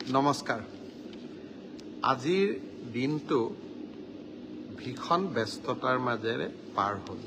নমস্কাৰ। আজিৰ দিনটো ভীষণ ব্যস্ততাৰ মাজেৰে পাৰ হ'ল।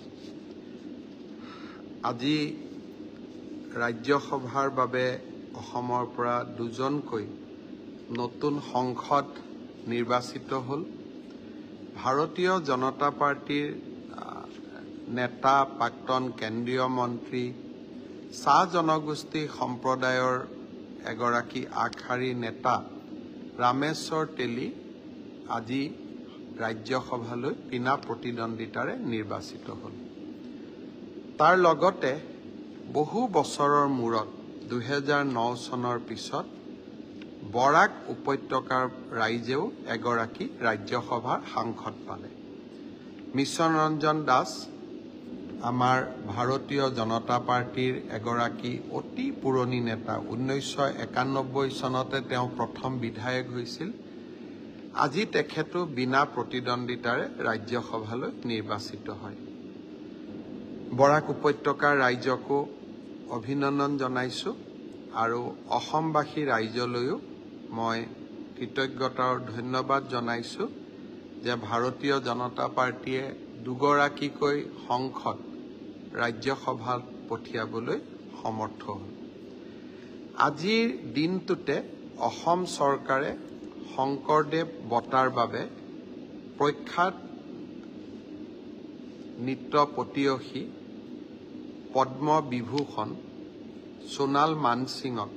আজি ৰাজ্যসভাৰ বাবে অসমৰ পৰা দুজনকৈ নতুন সংসদ নিৰ্বাচিত হ'ল। ভাৰতীয় জনতা পাৰ্টিৰ নেতা, প্ৰাক্তন কেন্দ্ৰীয় মন্ত্ৰী, চাহ জনগোষ্ঠী সম্প্ৰদায়ৰ এগৰাকী আগশাৰীৰ নেতা ৰামেশ্বৰ তেলী আজি ৰাজ্যসভালৈ বিনা প্ৰতিদ্বন্দ্বিতাৰে নিৰ্বাচিত হ'ল। তাৰ লগতে বহু বছৰৰ মূৰত 2009 চনৰ পিছত বৰাক উপত্যকাৰ ৰাইজেও এগৰাকী ৰাজ্যসভাৰ সাংসদ পালে। মিছন ৰঞ্জন দাস আমাৰ ভাৰতীয় জনতা পাৰ্টিৰ এগৰাকী অতি পুৰণি নেতা। 1991 চনতে তেওঁ প্ৰথম বিধায়ক হৈছিল। আজি তেখেতো বিনা প্ৰতিদ্বন্দ্বিতাৰে ৰাজ্যসভালৈ নিৰ্বাচিত হয়। বৰাক উপত্যকাৰ ৰাইজকো অভিনন্দন জনাইছোঁ আৰু অসমবাসী ৰাইজলৈও মই কৃতজ্ঞতাৰ ধন্যবাদ জনাইছোঁ যে ভাৰতীয় জনতা পাৰ্টিয়ে দুগৰাকীকৈ সংসদ ৰাজ্যসভাত পঠিয়াবলৈ সমৰ্থ হ'ল। আজিৰ দিনটোতে অসম চৰকাৰে শংকৰদেৱ বঁটাৰ বাবে প্ৰখ্যাত নৃত্য পটীয়সী পদ্মবিভূষণ সোণাল মানসিঙক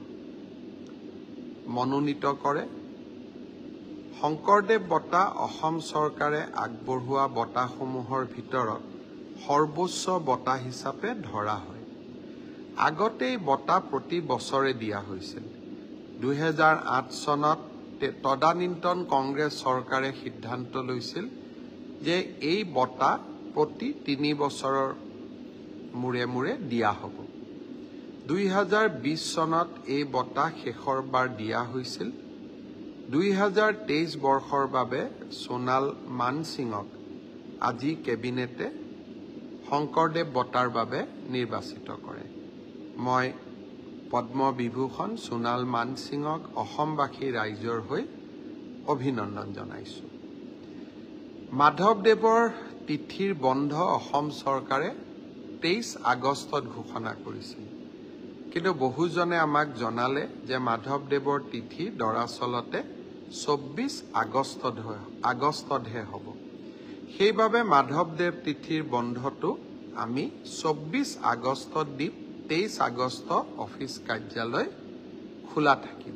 মনোনীত কৰে। শংকৰদেৱ বঁটা অসম চৰকাৰে আগবঢ়োৱা বঁটাসমূহৰ ভিতৰত সৰ্বোচ্চ বঁটা হিচাপে ধৰা হয়। আগতে এই বঁটা প্ৰতি বছৰে দিয়া হৈছিল। 2008 চনত তদানীন্তন কংগ্ৰেছ চৰকাৰে সিদ্ধান্ত লৈছিল যে এই বঁটা প্ৰতি 3 বছৰৰ মূৰে মূৰে দিয়া হ'ব। 2020 চনত এই বঁটা শেষৰবাৰ দিয়া হৈছিল। 2023 বৰ্ষৰ বাবে সোণাল মানসিঙক আজি কেবিনেটে শংকৰদেৱ বঁটাৰ বাবে নিৰ্বাচিত কৰে। মই পদ্মবিভূষণ সোণাল মানসিঙক অসমবাসী ৰাইজৰ হৈ অভিনন্দন জনাইছোঁ। মাধৱদেৱৰ তিথিৰ বন্ধ অসম চৰকাৰে 23 আগষ্টত ঘোষণা কৰিছিল। কিন্তু বহুজনে আমাক জনালে যে মাধৱদেৱৰ তিথি দৰাচলতে 24 আগষ্টতহে হ'ব। সেইবাবে মাধৱদেৱ তিথিৰ বন্ধটো আমি 24 আগষ্টত দিম। 23 আগষ্ট অফিচ কাৰ্যালয় খোলা থাকিব।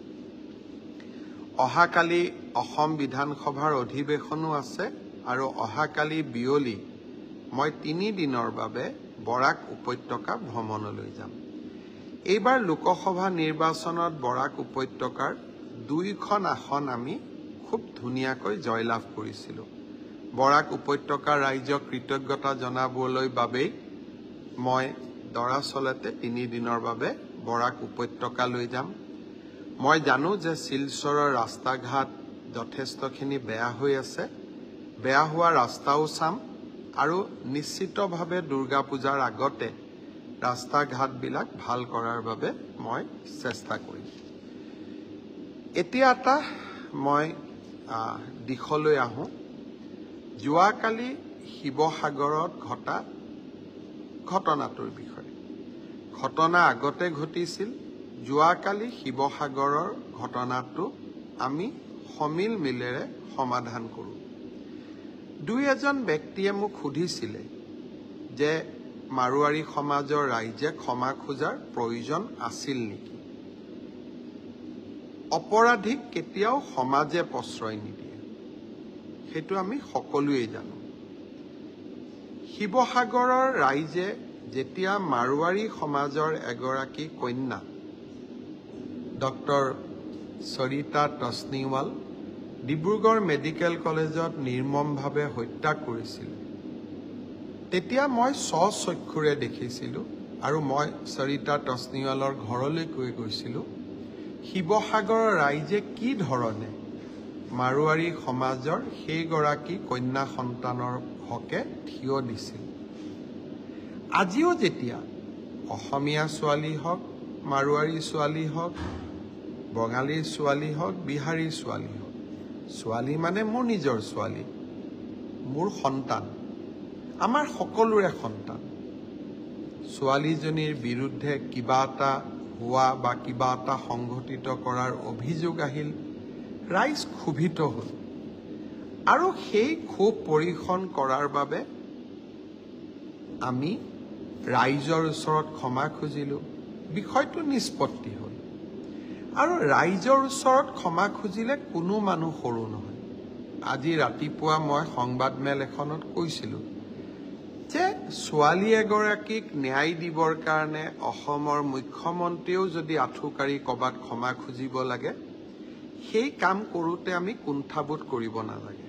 অহাকালি অসম বিধানসভাৰ অধিৱেশনো আছে আৰু অহাকালি বিয়লি মই 3 দিনৰ বাবে বৰাক উপত্যকা ভ্ৰমণলৈ যাম। এইবাৰ লোকসভা নিৰ্বাচনত বৰাক উপত্যকাৰ 2খন আসন আমি খুব ধুনীয়াকৈ জয়লাভ কৰিছিলোঁ। বৰাক উপত্যকাৰ ৰাইজক কৃতজ্ঞতা জনাবলৈ বাবেই মই দৰাচলতে 3 দিনৰ বাবে বৰাক উপত্যকালৈ যাম। মই জানো যে শিলচৰৰ ৰাস্তা ঘাট যথেষ্টখিনি বেয়া হৈ আছে। বেয়া হোৱা ৰাস্তাও চাম আৰু নিশ্চিতভাৱে দুৰ্গা পূজাৰ আগতে ৰাস্তা ঘাটবিলাক ভাল কৰাৰ বাবে মই চেষ্টা কৰিম। এতিয়া এটা মই দিশলৈ আহোঁ। যোৱাকালি শিৱসাগৰত ঘটা ঘটনাটোৰ বিষয়ে। ঘটনা আগতে ঘটিছিল। যোৱাকালি শিৱসাগৰৰ ঘটনাটো আমি সমিল মিলেৰে সমাধান কৰোঁ। 2-এজন ব্যক্তিয়ে মোক সুধিছিলে যে মাৰোৱাৰী সমাজৰ ৰাইজে ক্ষমা খোজাৰ প্ৰয়োজন আছিল নেকি। অপৰাধীক কেতিয়াও সমাজে প্ৰশ্ৰয় নিদিয়ে, সেইটো আমি সকলোৱে জানো। শিৱসাগৰৰ ৰাইজে যেতিয়া মাৰোৱাৰী সমাজৰ এগৰাকী কন্যা ডক্টৰ সৰিতা তছনিৱাল ডিব্ৰুগড় মেডিকেল কলেজত নিৰ্মমভাৱে হত্যা কৰিছিল, তেতিয়া মই স্বচক্ষুৰে দেখিছিলোঁ আৰু মই সৰিতা তছনিৱালৰ ঘৰলৈ গৈছিলোঁ। শিৱসাগৰৰ ৰাইজে কি ধৰণে মাৰোৱাৰী সমাজৰ সেইগৰাকী কন্যা সন্তানৰ হকে থিয় দিছিল। আজিও যেতিয়া অসমীয়া ছোৱালী হওক, মাৰোৱাৰী ছোৱালী হওক, বঙালীৰ ছোৱালী হওক বিহাৰীৰ ছোৱালী হওক ছোৱালী মানে মোৰ নিজৰ ছোৱালী মোৰ সন্তান আমাৰ সকলোৰে সন্তান ছোৱালীজনীৰ বিৰুদ্ধে কিবা এটা হোৱা বা কিবা এটা সংঘটিত কৰাৰ অভিযোগ আহিল ৰাইজ ক্ষোভিত হ'ল আৰু সেই ক্ষোভ পৰীক্ষণ কৰাৰ বাবে আমি ৰাইজৰ ওচৰত ক্ষমা খুজিলোঁ বিষয়টো নিষ্পত্তি হ'ল আৰু ৰাইজৰ ওচৰত ক্ষমা খুজিলে কোনো মানুহ সৰু নহয় আজি ৰাতিপুৱা মই সংবাদমেল এখনত কৈছিলোঁ যে ছোৱালী এগৰাকীক ন্যায় দিবৰ কাৰণে অসমৰ মুখ্যমন্ত্ৰীও যদি আঁঠুকাৰি ক'ৰবাত ক্ষমা খুজিব লাগে সেই কাম কৰোঁতে আমি কুণ্ঠাবোধ কৰিব নালাগে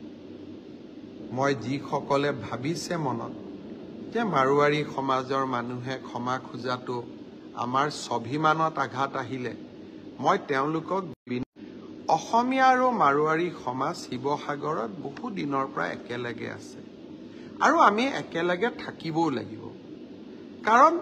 মই যিসকলে ভাবিছে মনত যে মাৰোৱাৰী সমাজৰ মানুহে ক্ষমা খোজাটো আমাৰ স্বাভিমানত আঘাত আহিলে মই তেওঁলোকক অসমীয়া আৰু মাৰোৱাৰী সমাজ শিৱসাগৰত বহু দিনৰ পৰা একেলগে আছে আৰু আমি একেলগে থাকিবও লাগিব কাৰণ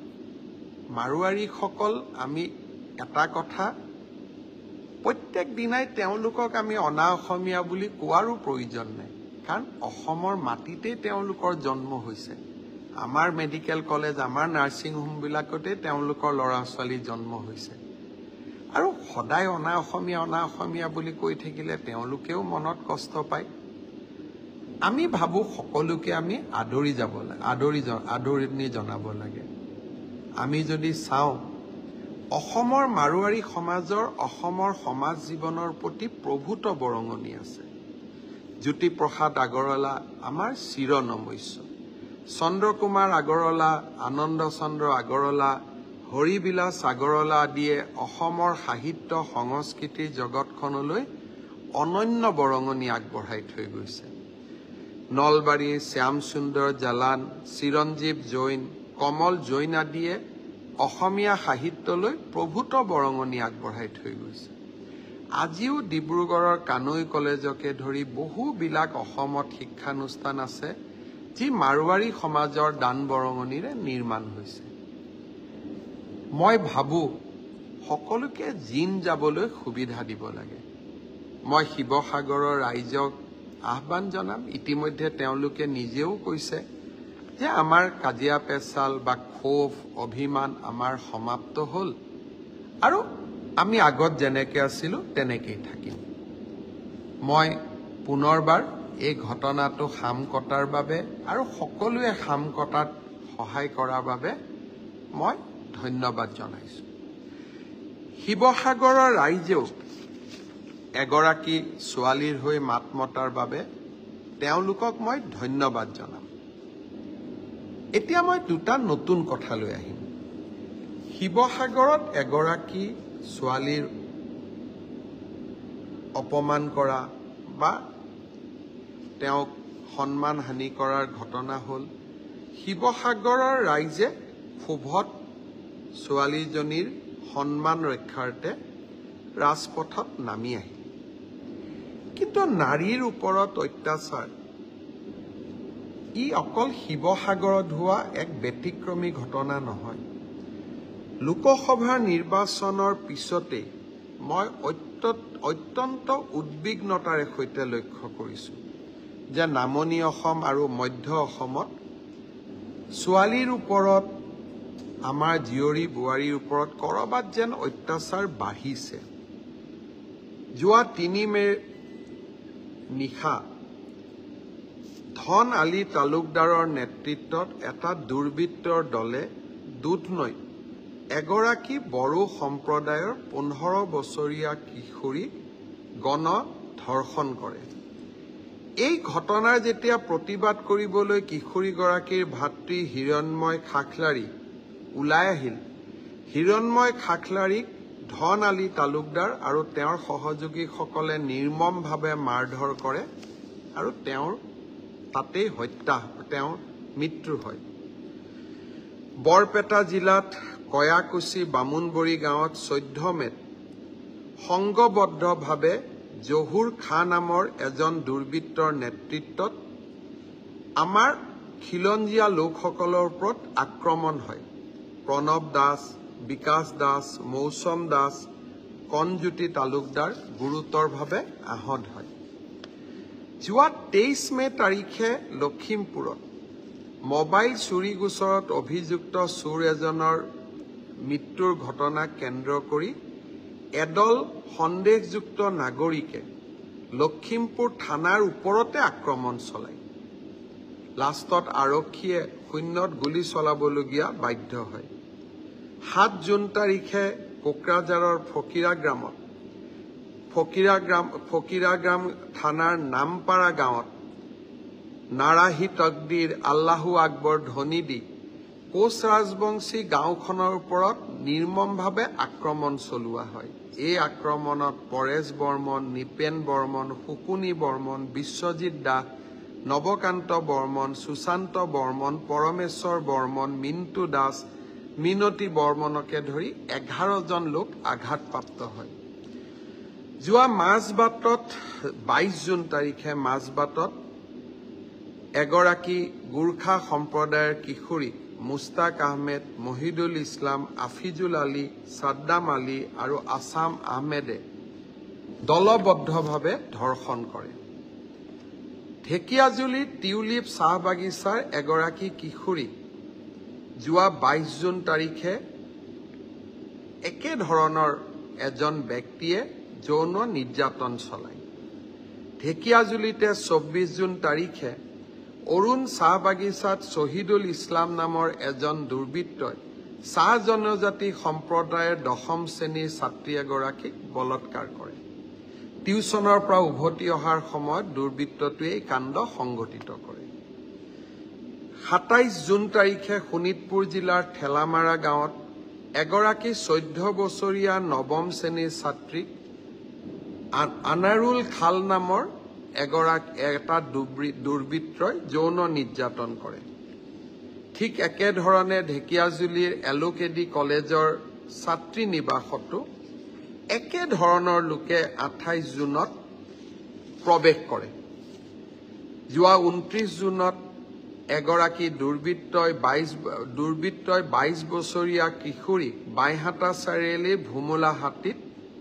মাৰোৱাৰীসকল আমি এটা কথা প্ৰত্যেক দিনাই তেওঁলোকক আমি অনা অসমীয়া বুলি কোৱাৰো প্ৰয়োজন নাই কাৰণ অসমৰ মাটিতেই তেওঁলোকৰ জন্ম হৈছে আমাৰ মেডিকেল কলেজ আমাৰ নাৰ্ছিং হোমবিলাকতে তেওঁলোকৰ ল'ৰা ছোৱালী জন্ম হৈছে আৰু সদায় অনা অসমীয়া বুলি কৈ থাকিলে তেওঁলোকেও মনত কষ্ট পায় আমি ভাবোঁ সকলোকে আমি আদৰি যাব লাগে আদৰণি জনাব লাগে আমি যদি চাওঁ অসমৰ মাৰোৱাৰী সমাজৰ অসমৰ সমাজ জীৱনৰ প্ৰতি প্ৰভূত বৰঙণি আছে জ্যোতিপ্ৰসাদ আগৰৱালা আমাৰ চিৰনমস্য চন্দ্ৰকুমাৰ আগৰৱালা আনন্দ চন্দ্ৰ আগৰৱালা হৰিবিলাস আগৰৱালা আদিয়ে অসমৰ সাহিত্য সংস্কৃতিৰ জগতখনলৈ অনন্য বৰঙণি আগবঢ়াই থৈ গৈছে নলবাৰীৰ শ্যাম সুন্দৰ জালান চিৰঞ্জীৱ জৈন কমল জৈন আদিয়ে অসমীয়া সাহিত্যলৈ প্ৰভূত বৰঙণি আগবঢ়াই থৈ গৈছে আজিও ডিব্ৰুগড়ৰ কানৈ কলেজকে ধৰি বহুবিলাক অসমত শিক্ষানুষ্ঠান আছে যি মাৰোৱাৰী সমাজৰ দান বৰঙণিৰে নিৰ্মাণ হৈছে মই ভাবোঁ সকলোকে জিন যাবলৈ সুবিধা দিব লাগে মই শিৱসাগৰৰ ৰাইজক আহ্বান জনাম ইতিমধ্যে তেওঁলোকে নিজেও কৈছে যে আমাৰ কাজিয়া পেচাল বা ক্ষোভ অভিমান আমাৰ সমাপ্ত হ'ল আৰু আমি আগত যেনেকৈ আছিলোঁ তেনেকেই থাকিম মই পুনৰবাৰ এই ঘটনাটো সাম কটাৰ বাবে আৰু সকলোৱে সাম কটাত সহায় কৰাৰ বাবে মই ধন্যবাদ জনাইছোঁ শিৱসাগৰৰ ৰাইজেও এগৰাকী ছোৱালীৰ হৈ মাত মতাৰ বাবে তেওঁলোকক মই ধন্যবাদ জনাম এতিয়া মই দুটা নতুন কথালৈ আহিম শিৱসাগৰত এগৰাকী ছোৱালীৰ অপমান কৰা বা তেওঁক সন্মান হানি কৰাৰ ঘটনা হ'ল শিৱসাগৰৰ ৰাইজে ক্ষোভত ছোৱালীজনীৰ সন্মান ৰক্ষাৰ্থে ৰাজপথত নামি আহিল কিন্তু নাৰীৰ ওপৰত অত্যাচাৰ ই অকল শিৱসাগৰত হোৱা এক ব্যতিক্ৰমী ঘটনা নহয় লোকসভাৰ নিৰ্বাচনৰ পিছতে মই অত্যন্ত উদ্বিগ্নতাৰে সৈতে লক্ষ্য কৰিছোঁ যে নামনি অসম আৰু মধ্য অসমত ছোৱালীৰ ওপৰত আমাৰ জীয়ৰী বোৱাৰীৰ ওপৰত কৰবাত যেন অত্যাচাৰ বাঢ়িছে যোৱা ৩ মেৰ নিশা ধন আলী তালুকদাৰৰ নেতৃত্বত এটা দুৰ্বৃত্তৰ দলে দুধনৈত এগৰাকী বড়ো সম্প্ৰদায়ৰ ১৫ বছৰীয়া কিশোৰীক গণ ধৰ্ষণ কৰে এই ঘটনাৰ যেতিয়া প্ৰতিবাদ কৰিবলৈ কিশোৰীগৰাকীৰ ভাতৃ হিৰণময় খাখলাৰী ওলাই আহিল হিৰণময় খাখলাৰীক ধন আলী তালুকদাৰ আৰু তেওঁৰ সহযোগীসকলে নিৰ্মমভাৱে মাৰধৰ কৰে আৰু তেওঁৰ তাতেই তেওঁৰ মৃত্যু হয় বৰপেটা জিলাত কয়াকুছি বামুণবৰী গাঁৱত 14 মেত সংঘবদ্ধভাৱে জহুৰ খাঁ নামৰ এজন দুৰ্বৃত্তৰ নেতৃত্বত আমাৰ খিলঞ্জীয়া লোকসকলৰ ওপৰত আক্ৰমণ হয় প্ৰণৱ দাস বিকাশ দাস মৌচম দাস কণজ্যোতি তালুকদাৰ গুৰুতৰভাৱে আহত হয়। যোৱা 23 মে তাৰিখে লখিমপুৰত মোবাইল চুৰি গোচৰত অভিযুক্ত চোৰ এজনৰ মৃত্যুৰ ঘটনাক কেন্দ্ৰ কৰি এদল সন্দেহযুক্ত নাগৰিকে লখিমপুৰ থানাৰ ওপৰতে আক্ৰমণ চলায়। লাষ্টত আৰক্ষীয়ে শূন্যত গুলী চলাবলগীয়া বাধ্য হয়। 7 জুন তাৰিখে কোকৰাঝাৰৰ ফকিৰাগ্ৰাম থানাৰ নামপাৰা গাঁৱত নাৰাহী তকদিৰ আল্লাহু আকবৰ ধ্বনি দি কোচ ৰাজবংশী গাঁওখনৰ ওপৰত নিৰ্মমভাৱে আক্ৰমণ চলোৱা হয়। এই আক্ৰমণত পৰেশ বৰ্মন, নিপেন বৰ্মন, শুকুনি বৰ্মন, বিশ্বজিৎ দাস, নৱকান্ত বৰ্মন, সুশান্ত বৰ্মন, পৰমেশ্বৰ বৰ্মন, মিণ্টু দাস, মিনতী বৰ্মনকে ধৰি 11জন লোক আঘাতপ্ৰাপ্ত হয়। যোৱা মাজবাটত 22 জুন তাৰিখে মাজবাটত এগৰাকী গোৰ্খা সম্প্ৰদায়ৰ কিশোৰী মুস্তাক আহমেদ, মহিদুল ইছলাম, আফিজুল আলী, ছাদ্দাম আলী আৰু আছাম আহমেদে দলবদ্ধভাৱে ধৰ্ষণ কৰে। ঢেকিয়াজুলিৰ টিউলিপ চাহ বাগিচাৰ এগৰাকী কিশোৰী যোৱা 22 জুন তাৰিখে একেধৰণৰ এজন ব্যক্তিয়ে যৌন নিৰ্যাতন চলায়। ঢেকিয়াজুলিতে 24 জুন তাৰিখে অৰুণ চাহ বাগিচাত শ্বহীদুল ইছলাম নামৰ এজন দুৰ্বৃত্তই চাহ জনজাতি সম্প্ৰদায়ৰ 10ম শ্ৰেণীৰ ছাত্ৰী এগৰাকীক বলৎকাৰ কৰে। টিউচনৰ পৰা উভতি অহাৰ সময়ত দুৰ্বৃত্তটোৱে এই কাণ্ড সংঘটিত কৰে। 27 জুন তাৰিখে শোণিতপুৰ জিলাৰ ঠেলামাৰা গাঁৱত এগৰাকী 14 বছৰীয়া 9ম শ্ৰেণীৰ ছাত্ৰীক আনাৰুল খাল নামৰ এটা দুৰ্বৃত্তই যৌন নিৰ্যাতন কৰে। ঠিক একেধৰণে ঢেকিয়াজুলিৰ এলোকেডি কলেজৰ ছাত্ৰী নিবাসতো একেধৰণৰ লোকে 28 জুনত প্ৰৱেশ কৰে। যোৱা 29 জুনত এগৰাকী দুৰ্বৃত্তই 22 বছৰীয়া কিশোৰীক বাইহাটা চাৰিআলিৰ ভুমুলাহাটীত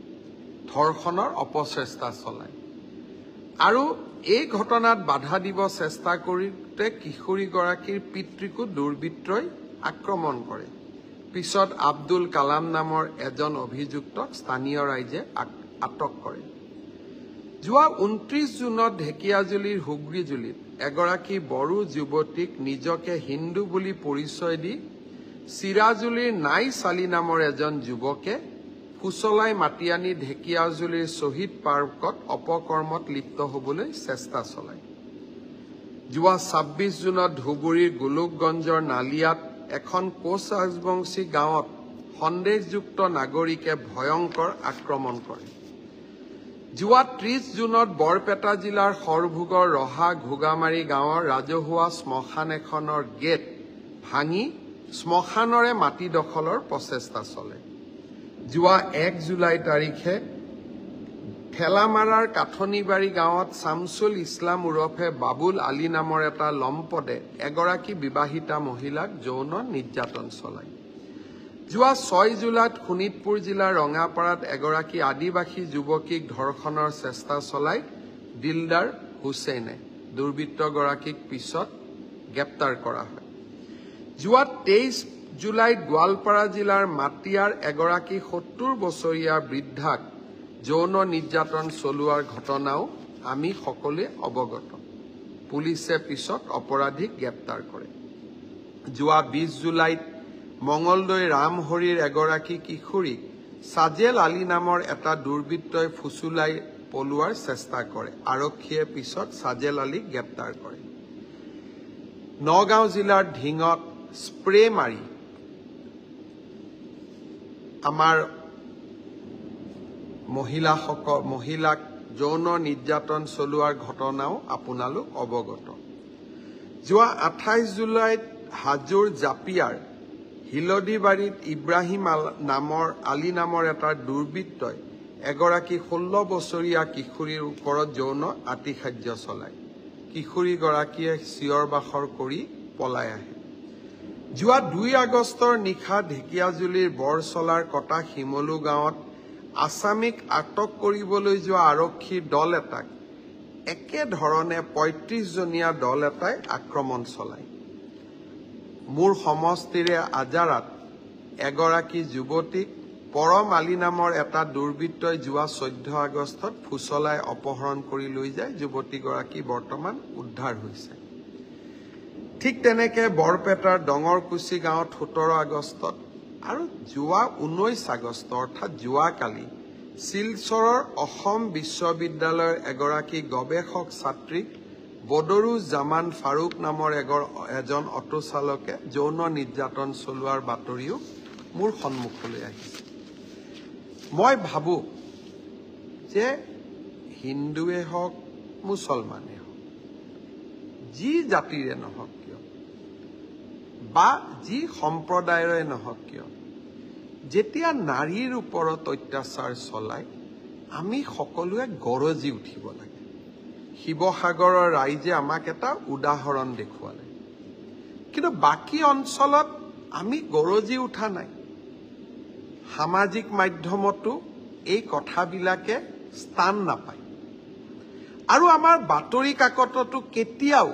ধৰ্ষণৰ অপচেষ্টা চলায় আৰু এই ঘটনাত বাধা দিব চেষ্টা কৰোঁতে কিশোৰীগৰাকীৰ পিতৃকো দুৰ্বৃত্তই আক্ৰমণ কৰে। পিছত আব্দুল কালাম নামৰ এজন অভিযুক্তক স্থানীয় ৰাইজে আটক কৰে। যোৱা 29 জুনত ঢেকিয়াজুলিৰ হুগ্ৰীজুলিত এগৰাকী বড়ো যুৱতীক নিজকে হিন্দু বুলি পৰিচয় দি চিৰাজুলিৰ নাই চালি নামৰ এজন যুৱকে ফুচলাই মাতি আনি ঢেকিয়াজুলিৰ শ্বহীদ পাৰ্কত অপকৰ্মত লিপ্ত হ'বলৈ চেষ্টা চলায়। যোৱা 26 জুনত ধুবুৰীৰ গোলোকগঞ্জৰ নালিয়াত এখন কোচ ৰাজবংশী গাঁৱত সন্দেহযুক্ত নাগৰিকে ভয়ংকৰ আক্ৰমণ কৰে। যোৱা 30 জুনত বৰপেটা জিলাৰ সৰভোগৰ ৰহা ঘোগামাৰী গাঁৱৰ ৰাজহুৱা শ্মশান এখনৰ গেট ভাঙি শ্মশানৰে মাটি দখলৰ প্ৰচেষ্টা চলে। যোৱা 1 জুলাই তাৰিখে ঠেলামাৰাৰ কাঠনিবাৰী গাঁৱত শামছুল ইছলাম ওৰফে বাবুল আলী নামৰ এটা লম্পটে এগৰাকী বিবাহিতা মহিলাক যৌন নিৰ্যাতন চলায়। যোৱা 6 জুলাইত শোণিতপুৰ জিলাৰ ৰঙাপাৰাত এগৰাকী আদিবাসী যুৱতীক ধৰ্ষণৰ চেষ্টা চলায় দিলদাৰ হুছেইনে। দুৰ্বৃত্তগৰাকীক পিছত গ্ৰেপ্তাৰ কৰা হয়। যোৱা 23 জুলাইত গোৱালপাৰা জিলাৰ মাটিয়াৰ এগৰাকী 70 বছৰীয়া বৃদ্ধাক যৌন নিৰ্যাতন চলোৱাৰ ঘটনাও আমি সকলোৱে অৱগত। পুলিচে পিছত অপৰাধীক গ্ৰেপ্তাৰ কৰে। যোৱা 20 জুলাইত মঙলদৈ ৰামহৰিৰ এগৰাকী কিশোৰীক সাজেল আলী নামৰ এটা দুৰ্বৃত্তই ফুচুলাই পলোৱাৰ চেষ্টা কৰে। আৰক্ষীয়ে পিছত সাজেল আলীক গ্ৰেপ্তাৰ কৰে। নগাঁও জিলাৰ ঢিঙত স্প্ৰে মাৰি আমাৰ মহিলাক যৌন নিৰ্যাতন চলোৱাৰ ঘটনাও আপোনালোক অৱগত। যোৱা 28 জুলাইত হাজোৰ জাপিয়াৰ হিলদিবাৰীত ইব্ৰাহিম আলী নামৰ এটা দুৰ্বৃত্তই এগৰাকী 16 বছৰীয়া কিশোৰীৰ ওপৰত যৌন আতিশায্য চলায়। কিশোৰীগৰাকীয়ে চিঞৰ বাখৰ কৰি পলাই আহে। যোৱা 2 আগষ্টৰ নিশা ঢেকিয়াজুলিৰ বৰচলাৰ কটা শিমলু গাঁৱত আসামিক আটক কৰিবলৈ যোৱা আৰক্ষীৰ দল এটাক একেধৰণে ৩৫জনীয়া দল এটাই আক্ৰমণ চলায়। মোৰ সমষ্টিৰে আজাৰাত এগৰাকী যুৱতীক পৰম আলী নামৰ এটা দুৰ্বৃত্তই যোৱা ১৪ আগষ্টত ফুচলাই অপহৰণ কৰি লৈ যায়। যুৱতীগৰাকী বৰ্তমান উদ্ধাৰ হৈছে। ঠিক তেনেকে বৰপেটাৰ ডঙৰকুছি গাঁৱত ১৭ আগষ্টত আৰু যোৱা ১৯ আগষ্ট অৰ্থাৎ যোৱাকালি শিলচৰৰ অসম বিশ্ববিদ্যালয়ৰ এগৰাকী গৱেষক ছাত্ৰীক বদৰুজ জামান ফাৰুক নামৰ এজন অটো চালকে যৌন নিৰ্যাতন চলোৱাৰ বাতৰিও মোৰ সন্মুখলৈ আহিছে। মই ভাবো যে হিন্দুৱে হওক মুছলমানে হওক যি জাতিৰে নহওক কিয় বা যি সম্প্ৰদায়ৰে নহওক কিয় যেতিয়া নাৰীৰ ওপৰত অত্যাচাৰ চলায় আমি সকলোৱে গৰজি উঠিব লাগে। শিৱসাগৰৰ ৰাইজে আমাক এটা উদাহৰণ দেখুৱালে, কিন্তু বাকী অঞ্চলত আমি গৰজি উঠা নাই। সামাজিক মাধ্যমতো এই কথাবিলাকে স্থান নাপায় আৰু আমাৰ বাতৰি কাকততো কেতিয়াও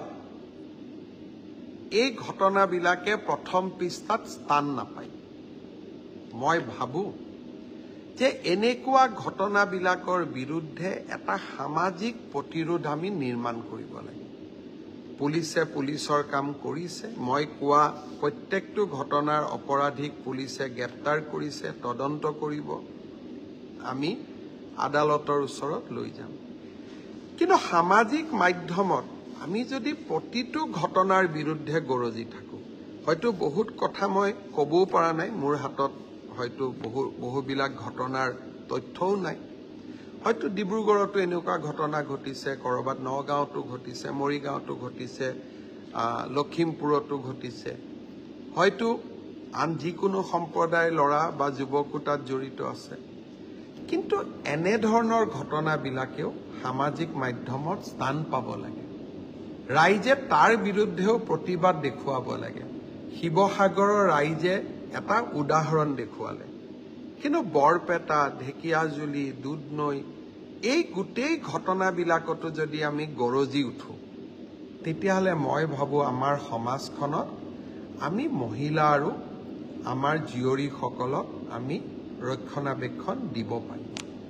এই ঘটনাবিলাকে প্ৰথম পৃষ্ঠাত স্থান নাপায়। মই ভাবো যে এনেকুৱা ঘটনাবিলাকৰ বিৰুদ্ধে এটা সামাজিক প্ৰতিৰোধ আমি নিৰ্মাণ কৰিব লাগে। পুলিচে পুলিচৰ কাম কৰিছে। মই কোৱা প্ৰত্যেকটো ঘটনাৰ অপৰাধীক পুলিচে গ্ৰেপ্তাৰ কৰিছে, তদন্ত কৰিব, আমি আদালতৰ ওচৰত লৈ যাম। কিন্তু সামাজিক মাধ্যমত আমি যদি প্ৰতিটো ঘটনাৰ বিৰুদ্ধে গৰজি থাকো, হয়তো বহুত কথা মই ক'বও পৰা নাই, মোৰ হাতত হয়তো বহুবিলাক ঘটনাৰ তথ্যও নাই। হয়তো ডিব্ৰুগড়তো এনেকুৱা ঘটনা ঘটিছে, কৰবাত নগাঁৱতো ঘটিছে, মৰিগাঁৱতো ঘটিছে, লখিমপুৰতো ঘটিছে, হয়তো আন যিকোনো সম্প্ৰদায়ৰ ল'ৰা বা যুৱকো তাত জড়িত আছে। কিন্তু এনেধৰণৰ ঘটনাবিলাকেও সামাজিক মাধ্যমত স্থান পাব লাগে। ৰাইজে তাৰ বিৰুদ্ধেও প্ৰতিবাদ দেখুৱাব লাগে। শিৱসাগৰৰ ৰাইজে এটা উদাহৰণ দেখুৱালে, কিন্তু বৰপেটা, ঢেকিয়াজুলি, দুধনৈ এই গোটেই ঘটনাবিলাকতো যদি আমি গৰজি উঠো, তেতিয়াহ'লে মই ভাবো আমাৰ সমাজখনত আমি মহিলা আৰু আমাৰ জীয়ৰীসকলক আমি ৰক্ষণাবেক্ষণ দিব পাৰিম।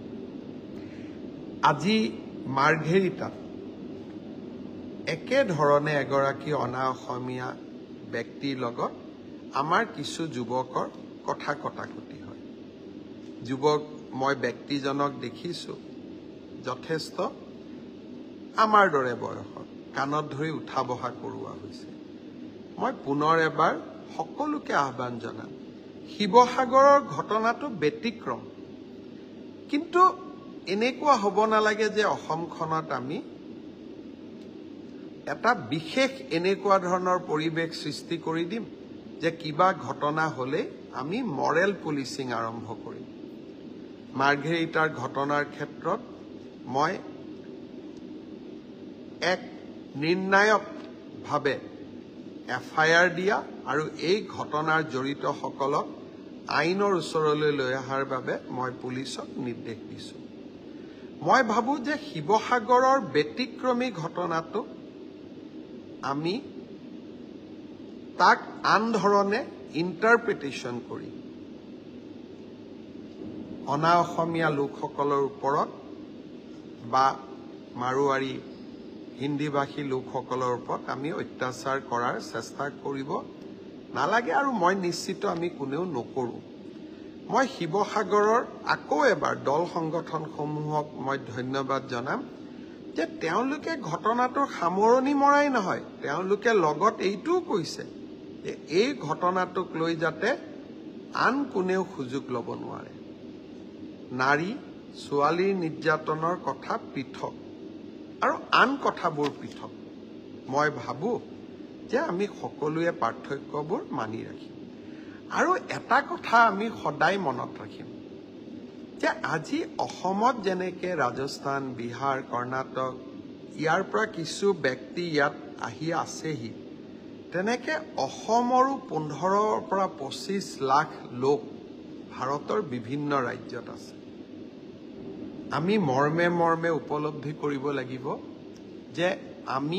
আজি মাৰ্ঘেৰিটাত একেধৰণে এগৰাকী অনা অসমীয়া ব্যক্তিৰ লগত আমাৰ কিছু যুৱকৰ কথা কটাকটি হয়। যুৱক মই ব্যক্তিজনক দেখিছো যথেষ্ট আমাৰ দৰে বয়সত, কাণত ধৰি উঠা বহা কৰোৱা হৈছে। মই পুনৰ এবাৰ সকলোকে আহ্বান জনাম, শিৱসাগৰৰ ঘটনাটো ব্যতিক্ৰম, কিন্তু এনেকুৱা হ'ব নালাগে যে অসমখনত আমি এটা বিশেষ এনেকুৱা ধৰণৰ পৰিৱেশ সৃষ্টি কৰি দিম যে কিবা ঘটনা হলে আমি মৰেল পুলিচিং আৰম্ভ কৰিম। মাৰ্ঘেৰিটাৰ ঘটনাৰ ক্ষেত্ৰত মই এক নিৰ্ণায়কভাৱে FIR দিয়া আৰু এই ঘটনাৰ জড়িতসকলক আইনৰ ওচৰলৈ লৈ অহাৰ বাবে মই পুলিচক নিৰ্দেশ দিছো। মই ভাবো যে শিৱসাগৰৰ ব্যতিক্ৰমী ঘটনাটো আমি তাক আন ধৰণে ইণ্টাৰপ্ৰিটেশ্যন কৰি অনা অসমীয়া লোকসকলৰ ওপৰত বা মাৰোৱাৰী হিন্দীভাষী লোকসকলৰ ওপৰত আমি অত্যাচাৰ কৰাৰ চেষ্টা কৰিব নালাগে, আৰু মই নিশ্চিত আমি কোনেও নকৰো। মই শিৱসাগৰৰ আকৌ এবাৰ দল সংগঠনসমূহক মই ধন্যবাদ জনাম যে তেওঁলোকে ঘটনাটোৰ সামৰণি মৰাই নহয়, তেওঁলোকে লগত এইটোও কৈছে যে এই ঘটনাটোক লৈ যাতে আন কোনেও সুযোগ ল'ব নোৱাৰে। নাৰী ছোৱালীৰ নিৰ্যাতনৰ কথা পৃথক আৰু আন কথাবোৰ পৃথক। মই ভাবো যে আমি সকলোৱে পাৰ্থক্যবোৰ মানি ৰাখিম, আৰু এটা কথা আমি সদায় মনত ৰাখিম যে আজি অসমত যেনেকে ৰাজস্থান, বিহাৰ, কৰ্ণাটক ইয়াৰ পৰা কিছু ব্যক্তি ইয়াত আহি আছেহি, তেনেকে অসমৰো 15 পৰা 25 লাখ লোক ভাৰতৰ বিভিন্ন ৰাজ্যত আছে। আমি মৰ্মে মৰ্মে উপলব্ধি কৰিব লাগিব যে আমি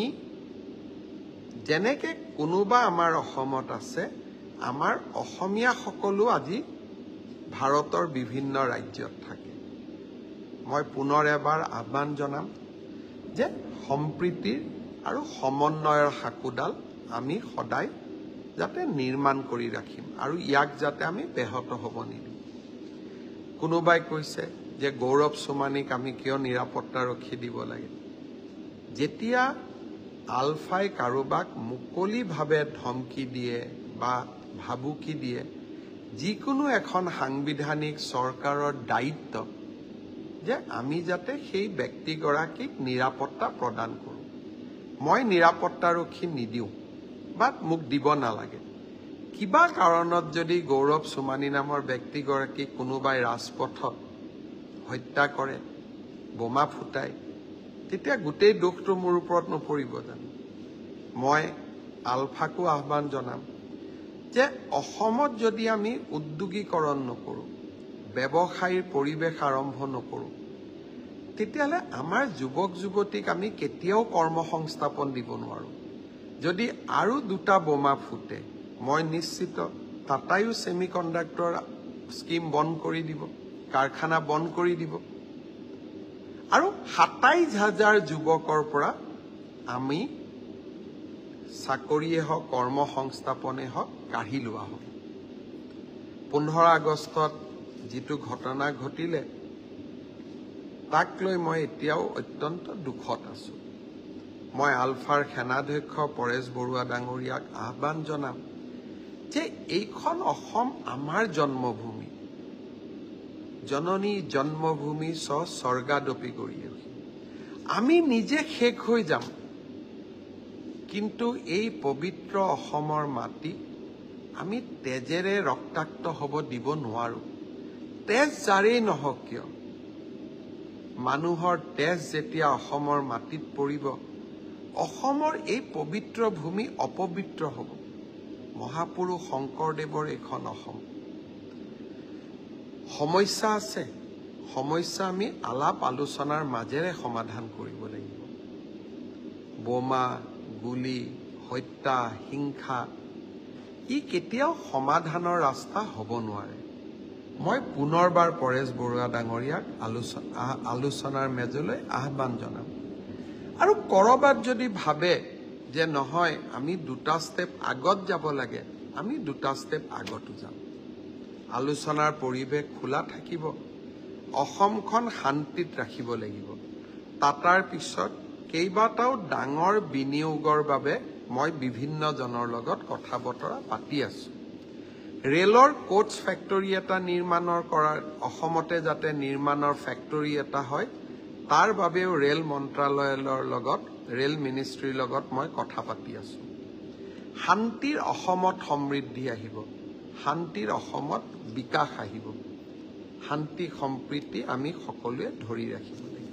যেনেকে কোনোবা আমাৰ অসমত আছে, আমাৰ অসমীয়া সকলো আজি ভাৰতৰ বিভিন্ন ৰাজ্যত থাকে। মই পুনৰ এবাৰ আহ্বান জনাম যে সম্প্ৰীতিৰ আৰু সমন্বয়ৰ সাকোডাল আমি সদায় যাতে নিৰ্মাণ কৰি ৰাখিম আৰু ইয়াক যাতে আমি ব্যাহত হ'ব নিদিওঁ। কোনোবাই কৈছে যে গৌৰৱ চুমানীক আমি কিয় নিৰাপত্তাৰক্ষী দিব লাগে। যেতিয়া আলফাই কাৰোবাক মুকলিভাৱে ধমকি দিয়ে বা ভাবুকি দিয়ে, যিকোনো এখন সাংবিধানিক চৰকাৰৰ দায়িত্ব যে আমি যাতে সেই ব্যক্তিগৰাকীক নিৰাপত্তা প্ৰদান কৰোঁ। মই নিৰাপত্তাৰক্ষী নিদিওঁ বা মোক দিব নালাগে। কিবা কাৰণত যদি গৌৰৱ চুমানী নামৰ ব্যক্তিগৰাকীক কোনোবাই ৰাজপথত হত্যা কৰে, বোমা ফুটায়, তেতিয়া গোটেই দুখটো মোৰ ওপৰত নপৰিব জানো? মই আলফাকো আহ্বান জনাম যে অসমত যদি আমি উদ্যোগীকৰণ নকৰোঁ, ব্যৱসায়ীৰ পৰিৱেশ আৰম্ভ নকৰোঁ, তেতিয়াহ'লে আমাৰ যুৱক যুৱতীক আমি কেতিয়াও কৰ্মসংস্থাপন দিব নোৱাৰোঁ। যদি আৰু 2টা বোমা ফুটে, মই নিশ্চিত টাটায়ো ছেমি কণ্ডাক্টৰ স্কিম বন্ধ কৰি দিব, কাৰখানা বন্ধ কৰি দিব আৰু 27,000 যুৱকৰ পৰা আমি চাকৰিয়ে হওক, কৰ্মসংস্থাপনে হওক কাঢ়ি লোৱা হ'ব। 15 আগষ্টত যিটো ঘটনা ঘটিলে, তাক লৈ মই এতিয়াও অত্যন্ত দুখত আছো। মই আলফাৰ সেনাধ্যক্ষ পৰেশ বৰুৱা ডাঙৰীয়াক আহ্বান জনাম যে এইখন অসম আমাৰ জন্মভূমি। জননী জন্মভূমি স্বৰ্গাদপি গৰীয়সী। আমি নিজে শেষ হৈ যাম, কিন্তু এই পবিত্ৰ অসমৰ মাটি আমি তেজেৰে ৰক্তাক্ত হ'ব দিব নোৱাৰো। তেজ যাৰেই নহওক কিয়, মানুহৰ তেজ যেতিয়া অসমৰ মাটিত পৰিব, অসমৰ এই পবিত্ৰ ভূমি অপবিত্ৰ হ'ব। মহাপুৰুষ শংকৰদেৱৰ এইখন অসম। সমস্যা আছে, সমস্যা আমি আলাপ আলোচনাৰ মাজেৰে সমাধান কৰিব লাগিব। বোমা, গুলি, হত্যা, হিংসা ই কেতিয়াও সমাধানৰ ৰাস্তা হ'ব নোৱাৰে। মই পুনৰবাৰ পৰেশ বৰুৱা ডাঙৰীয়াক আলোচনাৰ মেজলৈ আহ্বান জনাম। আৰু কৰবাত যদি ভাবে যে নহয় আমি 2টা ষ্টেপ আগত যাব লাগে, আমি 2টা ষ্টেপ আগতো যাম। আলোচনাৰ পৰিৱেশ খোলা থাকিব। অসমখন শান্তিত ৰাখিব লাগিব। তাৰ পিছত কেইবাটাও ডাঙৰ বিনিয়োগৰ বাবে মই বিভিন্ন জনৰ লগত কথা বতৰা পাতি আছো। ৰেলৰ কোচ ফেক্টৰী এটা নিৰ্মাণৰ কৰাৰ, অসমতে যাতে নিৰ্মাণৰ ফেক্টৰী এটা হয়, তাৰ বাবেও ৰেল মন্ত্ৰালয়ৰ লগত, ৰেল মিনিষ্ট্ৰীৰ লগত মই কথা পাতি আছো। শান্তিৰ অসমত সমৃদ্ধি আহিব, শান্তিৰ অসমত বিকাশ আহিব। শান্তি সম্প্ৰীতি আমি সকলোৱে ধৰি ৰাখিব লাগিব।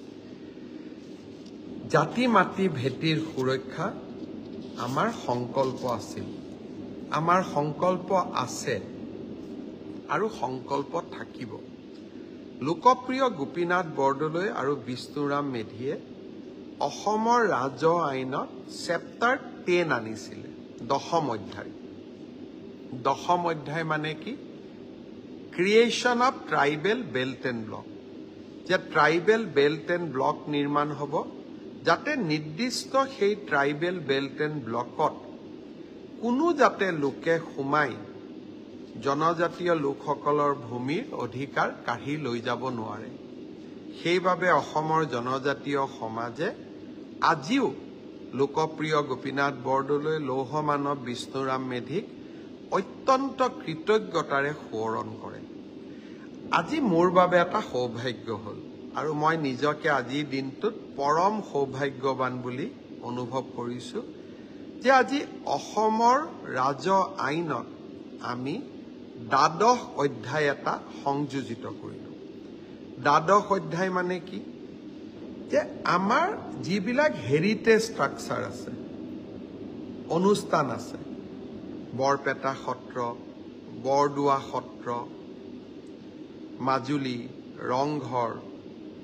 জাতি মাটি ভেটিৰ সুৰক্ষা আমাৰ সংকল্প আছিল, আমাৰ সংকল্প আছে আৰু সংকল্প থাকিব। লোকপ্ৰিয় গোপীনাথ বৰদলৈ আৰু বিষ্ণুৰাম মেধিয়ে অসমৰ ৰাজহ আইনত চেপ্টাৰ 10 আনিছিলে, 10ম অধ্যায়। 10ম অধ্যায় মানে কি? Creation of tribal belt and block. যে ট্ৰাইবেল বেল্ট এণ্ড ব্লক নিৰ্মাণ হ'ব, যাতে নিৰ্দিষ্ট সেই ট্ৰাইবেল বেল্ট এণ্ড ব্লকত কোনো যাতে লোকে সোমাই জনজাতীয় লোকসকলৰ ভূমিৰ অধিকাৰ কাঢ়ি লৈ যাব নোৱাৰে। সেইবাবে অসমৰ জনজাতীয় সমাজে আজিও লোকপ্ৰিয় গোপীনাথ বৰদলৈ, লৌহ মানৱ বিষ্ণুৰাম মেধিক অত্যন্ত কৃতজ্ঞতাৰে সোঁৱৰণ কৰে। আজি মোৰ বাবে এটা সৌভাগ্য হ'ল আৰু মই নিজকে আজিৰ দিনটোত পৰম সৌভাগ্যৱান বুলি অনুভৱ কৰিছো যে আজি অসমৰ ৰাজহ আইনত আমি 12 অধ্যায় এটা সংযোজিত কৰিলো। 12 অধ্যায় মানে কি? যে আমাৰ যিবিলাক হেৰিটেজ ষ্ট্ৰাকচাৰ আছে, অনুষ্ঠান আছে, বৰপেটা সত্ৰ, বৰদোৱা সত্ৰ, মাজুলী, ৰংঘৰ,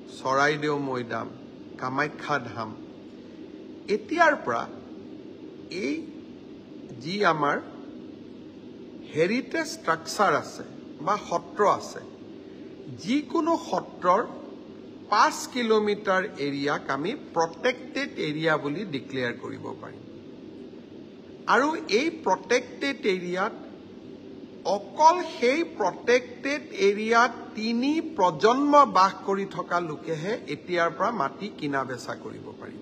চৰাইদেউ মৈদাম, কামাখ্যা ধাম, এতিয়াৰ পৰা এই যি আমাৰ হেৰিটেজ ষ্ট্ৰাকচাৰ আছে বা সত্ৰ আছে, যিকোনো সত্ৰৰ 5 কিলোমিটাৰ এৰিয়াক আমি প্ৰটেক্টেড এৰিয়া বুলি ডিক্লেয়াৰ কৰিব পাৰিম। আৰু এই প্ৰটেক্টেড এৰিয়াত অকল সেই প্ৰটেক্টেড এৰিয়াত 3 প্ৰজন্ম বাস কৰি থকা লোকেহে এতিয়াৰ পৰা মাটি কিনা বেচা কৰিব পাৰিব।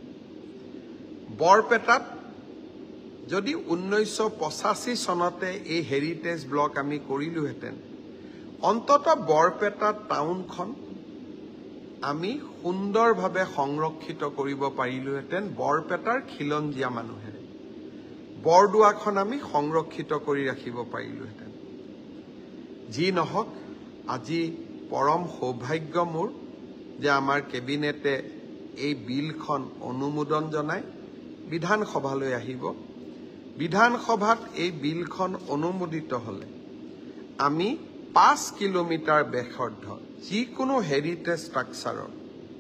বৰপেটাত যদি 1985 চনতে এই হেৰিটেজ ব্লক আমি কৰিলোহেঁতেন, অন্তত বৰপেটা টাউনখন আমি সুন্দৰভাৱে সংৰক্ষিত কৰিব পাৰিলোহেঁতেন বৰপেটাৰ খিলঞ্জীয়া মানুহেৰে। বৰদোৱাখন আমি সংৰক্ষিত কৰি ৰাখিব পাৰিলোহেঁতেন। যি নহওক, আজি পৰম সৌভাগ্য মোৰ যে আমাৰ কেবিনেটে এই বিলখন অনুমোদন জনাই বিধানসভালৈ আহিব। বিধানসভাত এই বিলখন অনুমোদিত হলে আমি 5 কিলোমিটাৰ ব্যাসাৰ্ধ যিকোনো হেৰিটেজ ষ্ট্ৰাকচাৰৰ,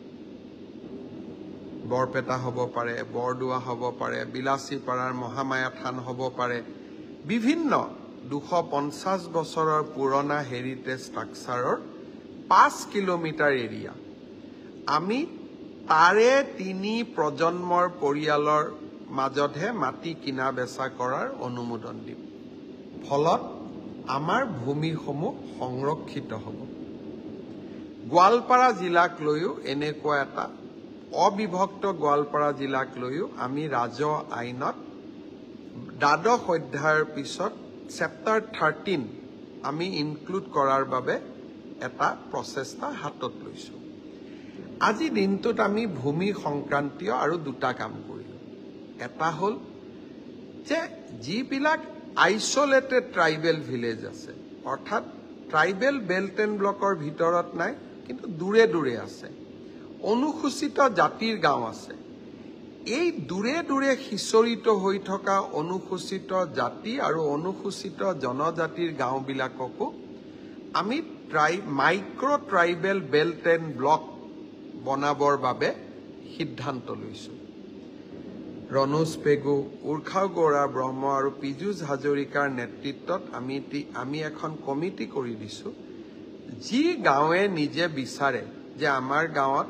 বৰপেটা হ'ব পাৰে, বৰদোৱা হ'ব পাৰে, বিলাচীপাৰাৰ মহামায়া থান হ'ব পাৰে, বিভিন্ন 250 বছৰৰ পুৰণা হেৰিটেজ ষ্ট্ৰাকচাৰৰ 5 কিলোমিটাৰ এৰিয়া আমি তাৰে 3 প্ৰজন্মৰ পৰিয়ালৰ মাজতহে মাটি কিনা বেচা কৰাৰ অনুমোদন দিম। ফলত আমাৰ ভূমিসমূহ সংৰক্ষিত হ'ব। গোৱালপাৰা জিলাক লৈও এনেকুৱা এটা অবিভক্ত গোৱালপাৰা জিলাক লৈও আমি ৰাজহ আইনত 12 অধ্যায়ৰ পিছত চেপ্টাৰ 13 আমি ইনক্লুড কৰাৰ বাবে এটা প্ৰচেষ্টা হাতত লৈছো। আজি দিনটোত আমি ভূমি সংক্ৰান্তীয় আৰু 2টা কাম কৰিলো। এটা হ'ল যে যিবিলাক আইচলেটেড ট্ৰাইবেল ভিলেজ আছে, অৰ্থাৎ ট্ৰাইবেল বেল্ট এণ্ড ব্লকৰ ভিতৰত নাই কিন্তু দূৰে দূৰে আছে, অনুসূচিত জাতিৰ গাঁও আছে, এই দূৰে দূৰে সিঁচৰিত হৈ থকা অনুসূচিত জাতি আৰু অনুসূচিত জনজাতিৰ গাঁওবিলাককো আমি micro tribal belt and block বনাবৰ বাবে সিদ্ধান্ত লৈছো। ৰণোজ পেগু, উৰ্খাও গৌৰা ব্ৰহ্ম আৰু পীযুষ হাজৰিকাৰ নেতৃত্বত আমি এখন কমিটি কৰি দিছো। যি গাঁৱে নিজে বিচাৰে যে আমাৰ গাঁৱত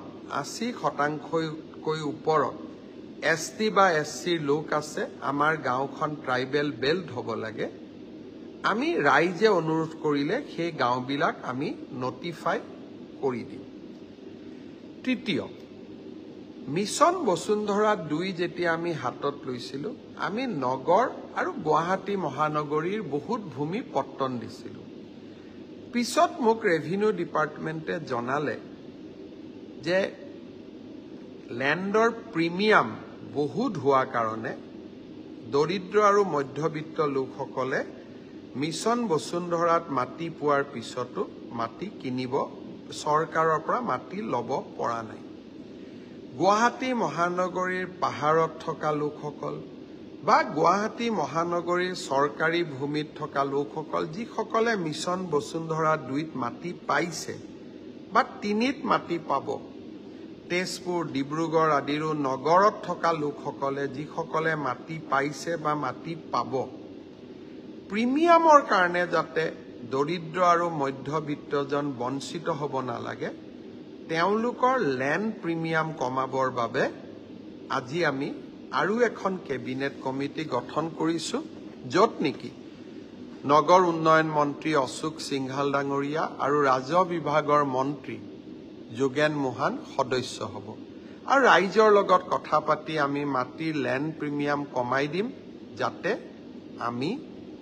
80% ওপৰত ST বা SCৰ লোক আছে, আমাৰ গাঁওখন ট্ৰাইবেল বেল্ট হ'ব লাগে, আমি ৰাইজে অনুৰোধ কৰিলে সেই গাঁওবিলাক আমি নটিফাই কৰি দিম। তৃতীয়, মিছন বসুন্ধৰা 2 যেতিয়া আমি হাতত লৈছিলো, আমি নগৰ আৰু গুৱাহাটী মহানগৰীৰ বহুত ভূমি পট্টন দিছিলো। পিছত মোক ৰেভিনিউ ডিপাৰ্টমেণ্টে জনালে যে লেণ্ডৰ প্ৰিমিয়াম বহুত হোৱা কাৰণে দৰিদ্ৰ আৰু মধ্যবিত্ত লোকসকলে মিছন বসুন্ধৰাত মাটি পোৱাৰ পিছতো মাটি কিনিব, চৰকাৰৰ পৰা মাটি ল'ব পৰা নাই। গুৱাহাটী মহানগৰীৰ পাহাৰত থকা লোকসকল বা গুৱাহাটী মহানগৰীৰ চৰকাৰী ভূমিত থকা লোকসকল, যিসকলে মিছন বসুন্ধৰা 2ত মাটি পাইছে বা 3ত মাটি পাব, তেজপুৰ, ডিব্ৰুগড় আদিৰো নগৰত থকা লোকসকলে যিসকলে মাটি পাইছে বা মাটি পাব, প্ৰিমিয়ামৰ কাৰণে যাতে দৰিদ্ৰ আৰু মধ্যবিত্তজন বঞ্চিত হ'ব নালাগে, তেওঁলোকৰ লেণ্ড প্ৰিমিয়াম কমাবৰ বাবে আজি আমি আৰু এখন কেবিনেট কমিটি গঠন কৰিছো, য'ত নেকি নগৰ উন্নয়ন মন্ত্ৰী অশোক সিংঘাল ডাঙৰীয়া আৰু ৰাজহ বিভাগৰ মন্ত্ৰী যোগেন মোহন সদস্য হ'ব। আৰু ৰাইজৰ লগত কথা পাতি আমি মাটিৰ লেণ্ড প্ৰিমিয়াম কমাই দিম, যাতে আমি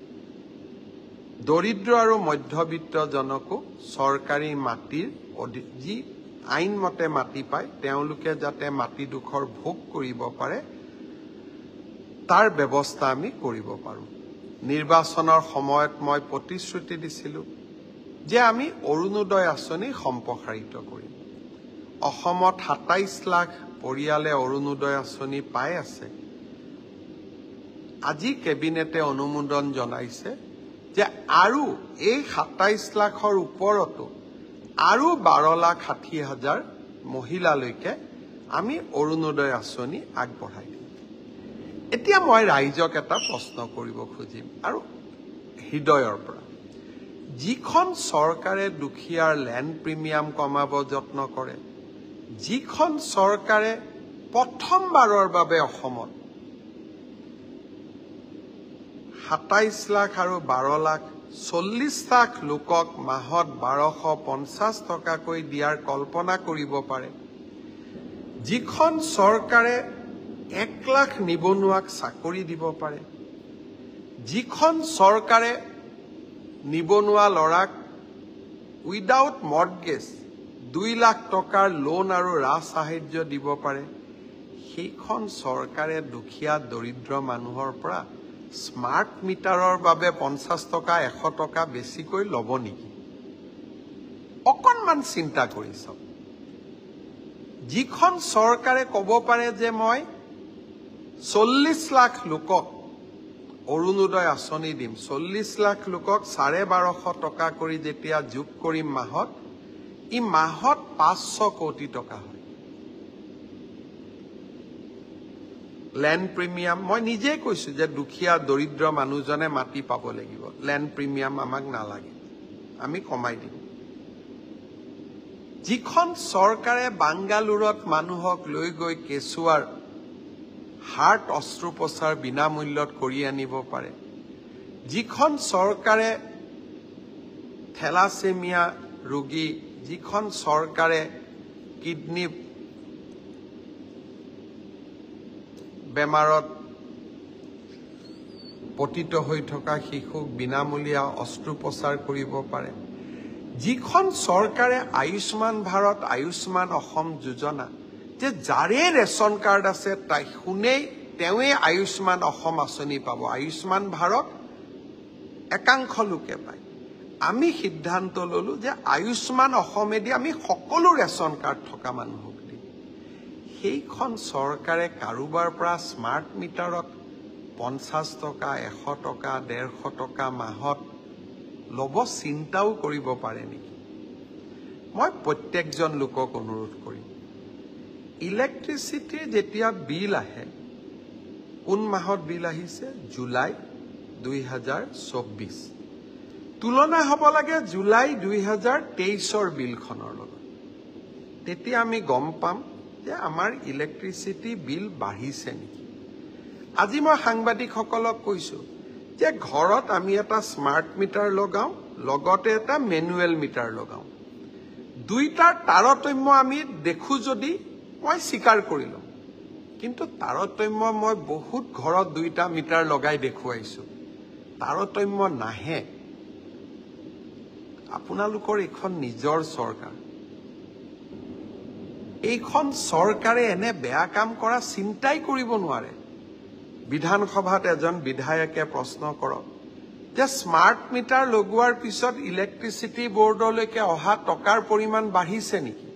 দৰিদ্ৰ আৰু মধ্যবিত্তজনকো চৰকাৰী মাটিৰ যি আইনমতে মাটি পায়, তেওঁলোকে যাতে মাটিডোখৰ ভোগ কৰিব পাৰে, তাৰ ব্যৱস্থা আমি কৰিব পাৰোঁ। নিৰ্বাচনৰ সময়ত মই প্ৰতিশ্ৰুতি দিছিলোঁ যে আমি অৰুণোদয় আঁচনি সম্প্ৰসাৰিত কৰিম। অসমত 27 লাখ পৰিয়ালে অৰুণোদয় আঁচনি পাই আছে। আজি কেবিনেটে অনুমোদন জনাইছে যে আৰু এই 27 লাখৰ ওপৰতো আৰু 12,60,000 মহিলালৈকে আমি অৰুণোদয় আঁচনি আগবঢ়াই দিম। এতিয়া মই ৰাইজক এটা প্ৰশ্ন কৰিব খুজিম আৰু হৃদয়ৰ পৰা, যিখন চৰকাৰে দুখীয়াৰ লেণ্ড প্ৰিমিয়াম কমাব যত্ন কৰে, যিখন চৰকাৰে প্ৰথমবাৰৰ বাবে অসমত ২৭ লাখ আৰু ১২ লাখ ৪০ লাখ লোকক মাহত ১২৫০ টকাকৈ দিয়াৰ কল্পনা কৰিব পাৰে, যিখন চৰকাৰে ১ লাখ নিবনুৱাক চাকৰি দিব পাৰে, যিখন চৰকাৰে নিবনুৱা ল'ৰাক উইদাউট মৰ্টগেজ ২ লাখ টকাৰ লোন আৰু ৰাজ সাহায্য দিব পাৰে, সেইখন চৰকাৰে দুখীয়া দৰিদ্ৰ মানুহৰ পৰা স্মাৰ্ট মিটাৰৰ বাবে ৫০ টকা ১০০ টকা বেছিকৈ ল'ব নেকি? অকণমান চিন্তা কৰি চাওক। যিখন চৰকাৰে ক'ব পাৰে যে মই ৪০ লাখ লোকক অৰুণোদয় আঁচনি দিম, ৪০ লাখ লোকক ১২৫০ টকা কৰি যেতিয়া যোগ কৰিম মাহত, ই মাহত ৫০০ কোটি টকা হয়। লেণ্ড প্ৰিমিয়াম মই নিজেই কৈছো যে দুখীয়া দৰিদ্ৰ মানুহজনে মাটি পাব লাগিব, লেণ্ড প্ৰিমিয়াম আমাক নালাগে, আমি কমাই দিম। যিখন চৰকাৰে বাংগালুৰত মানুহক লৈ গৈ কেঁচুৱাৰ হাৰ্ট অস্ত্ৰোপচাৰ বিনামূল্যত কৰি আনিব পাৰে, যিখন চৰকাৰে থেলাছেমিয়া ৰোগী, যিখন চৰকাৰে কিডনী বেমাৰত পতিত হৈ থকা শিশুক বিনামূলীয়া অস্ত্ৰোপচাৰ কৰিব পাৰে, যিখন চৰকাৰে আয়ুষ্মান ভাৰত আয়ুষ্মান অসম যোজনা, যে যাৰে ৰেচন কাৰ্ড আছে তাই শুনেই তেওঁৱে আয়ুষ্মান অসম আঁচনি পাব, আয়ুষ্মান ভাৰত একাংশ লোকে পায়। আমি সিদ্ধান্ত ললো যে আয়ুষ্মান অসমেদি আমি সকলো ৰেচন কাৰ্ড থকা মানুহক দিম। সেইখন চৰকাৰে কাৰোবাৰ পৰা স্মাৰ্ট মিটাৰত ৫০ টকা ১০০ টকা ১৫০ টকা মাহত ল'ব চিন্তাও কৰিব পাৰে নেকি? মই প্ৰত্যেকজন লোকক অনুৰোধ কৰিম, ইলেক্ট্ৰিচিটিৰ যেতিয়া বিল আহে, কোন মাহত বিল আহিছে? জুলাই ২০২৪। তুলনা হ'ব লাগে জুলাই ২০২৩ৰ বিলখনৰ লগত। তেতিয়া আমি গম পাম যে আমাৰ ইলেক্ট্ৰিচিটি বিল বাঢ়িছে নেকি। আজি মই সাংবাদিকসকলক কৈছো যে ঘৰত আমি এটা স্মাৰ্ট মিটাৰ লগাওঁ, লগতে এটা মেনুৱেল মিটাৰ লগাওঁ। দুইটাৰ তাৰতম্য আমি দেখো যদি মই স্বীকাৰ কৰি লম, কিন্তু তাৰতম্য মই বহুত ঘৰত দুইটা মিটাৰ লগাই দেখুৱাইছো, তাৰতম্য নাহে। আপোনালোকৰ এইখন নিজৰ চৰকাৰ, এইখন চৰকাৰে এনে বেয়া কাম কৰা চিন্তাই কৰিব নোৱাৰে। বিধানসভাত এজন বিধায়কে প্ৰশ্ন কৰক যে স্মাৰ্ট মিটাৰ লগোৱাৰ পিছত ইলেক্ট্ৰিচিটি বোৰ্ডলৈকে অহা টকাৰ পৰিমাণ বাঢ়িছে নেকি?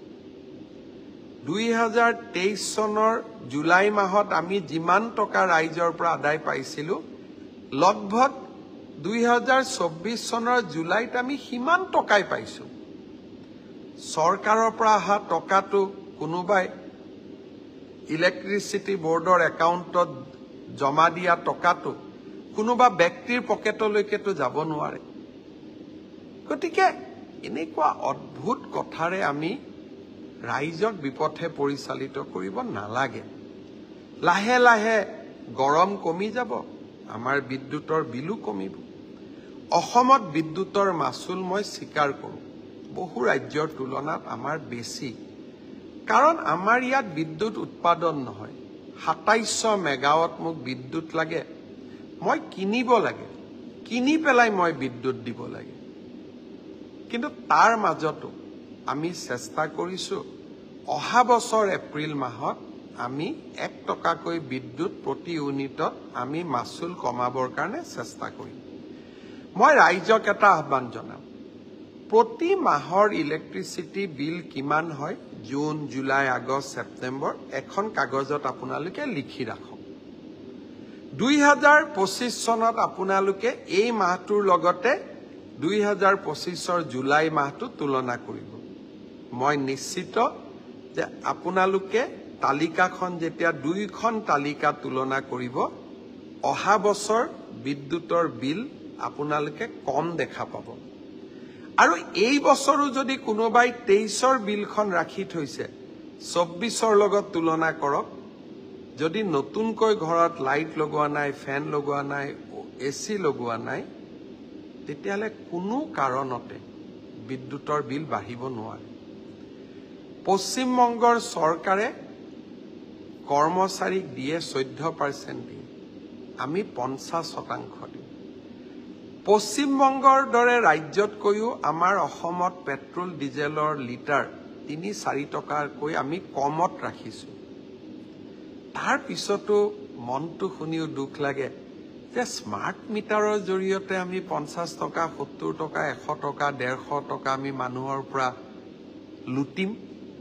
২০২৩ চনৰ জুলাই মাহত আমি যিমান টকা ৰাইজৰ পৰা আদায় পাইছিলো, লগভগ ২০২৪ চনৰ জুলাইত আমি সিমান টকাই পাইছো। চৰকাৰৰ পৰা অহা টকাটো কোনোবাই ইলেক্ট্ৰিচিটি বোৰ্ডৰ একাউণ্টত জমা দিয়া টকাটো কোনোবা ব্যক্তিৰ পকেটলৈকেতো যাব নোৱাৰে। গতিকে এনেকুৱা অদ্ভুত কথাৰে আমি ৰাইজক বিপথে পৰিচালিত কৰিব নালাগে। লাহে লাহে গৰম কমি যাব, আমাৰ বিদ্যুতৰ বিলো কমিব। অসমত বিদ্যুতৰ মাচুল মই স্বীকাৰ কৰোঁ বহু ৰাজ্যৰ তুলনাত আমাৰ বেছি, কাৰণ আমাৰ ইয়াত বিদ্যুৎ উৎপাদন নহয়। ২৭০০ মেগাৱাট মোক বিদ্যুৎ লাগে, মই কিনিব লাগে, কিনি পেলাই মই বিদ্যুৎ দিব লাগে। কিন্তু তাৰ মাজতো আমি চেষ্টা কৰিছো অহা বছৰ এপ্ৰিল মাহত আমি ১ টকাকৈ বিদ্যুৎ প্ৰতি ইউনিটত আমি মাচুল কমাবৰ কাৰণে চেষ্টা কৰিম। মই ৰাইজক এটা আহ্বান জনাম, প্ৰতি মাহৰ ইলেক্ট্ৰিচিটি বিল কিমান হয়, জুন, জুলাই, আগষ্ট, ছেপ্টেম্বৰ এখন কাগজত আপোনালোকে লিখি ৰাখক। ২০২৫ চনত আপোনালোকে এই মাহটোৰ লগতে ২০২৫ৰ জুলাই মাহটো তুলনা কৰিব। মই নিশ্চিত যে আপোনালোকে তালিকাখন যেতিয়া দুইখন তালিকা তুলনা কৰিব অহা বছৰ বিদ্যুতৰ বিল আপোনালোকে কম দেখা পাব আৰু এই বছৰো যদি কোনোবাই 23ৰ বিলখন ৰাখি থৈছে 24ৰ লগত তুলনা কৰক যদি নতুনকৈ ঘৰত লাইট লগোৱা নাই ফেন লগোৱা নাই এসি লগোৱা নাই তেতিয়ালে কোনো কাৰণতে বিদ্যুতৰ বিল বাঢ়িব নোৱাৰে পশ্চিম বংগৰ চৰকাৰে কৰ্মচাৰীক দিয়ে 14% দিয়ে আমি 50% দিওঁ পশ্চিম বংগৰ দৰে ৰাজ্যতকৈও আমাৰ অসমত পেট্ৰল ডিজেলৰ লিটাৰ 3-4 টকাকৈ আমি কমত ৰাখিছো তাৰ পিছতো মনটো শুনিও দুখ লাগে যে স্মাৰ্ট মিটাৰৰ জৰিয়তে আমি 50 টকা 70 টকা 100 টকা 150 টকা আমি মানুহৰ পৰা লুটিম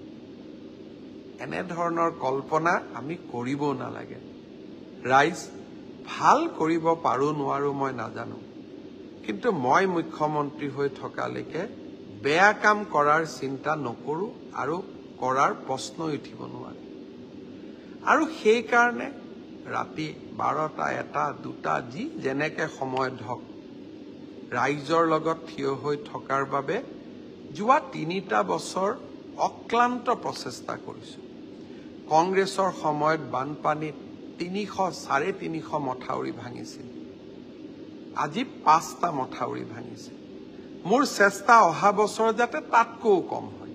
এনে ধৰণৰ কল্পনা আমি কৰিব নালাগে ৰাইজ ভাল কৰিব পাৰো নোৱাৰো মই নাজানো কিন্তু মই মুখ্যমন্ত্ৰী হৈ থকালৈকে বেয়া কাম কৰাৰ চিন্তা নকৰো আৰু কৰাৰ প্ৰশ্ন উঠিব নোৱাৰে আৰু সেই কাৰণে ৰাতি 12টা 1টা 2টা যি যেনেকে সময়ত হক ৰাইজৰ লগত থিয় হৈ থকাৰ বাবে যোৱা 3টা বছৰ অক্লান্ত প্ৰচেষ্টা কৰিছো কংগ্ৰেছৰ সময়ত বানপানীত 300-350 মথাউৰি ভাঙিছিল আজি 5টা মথাউৰি ভাঙিছে মোৰ চেষ্টা অহা বছৰ যাতে তাতকৈ কম হয়